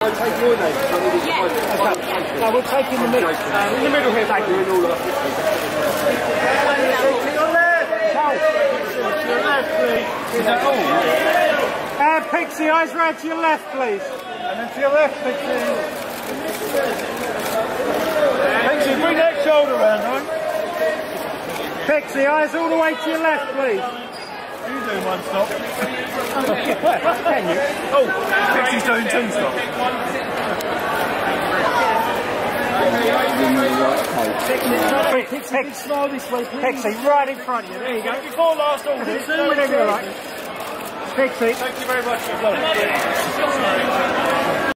take your name. No, we'll take in the middle. In the middle here, thank you. Pixie, eyes round to your left, please. And then to your left, Pixie. Pixie, bring that shoulder round, right? Pixie, eyes all the way to your left, please. You doing one stop? Can you? Oh, Pixie's doing two stops. Pixie, smile this way, please. Pixie, right in front of you. There you go. Before last order. Pixie. Thank you very much. You've done it.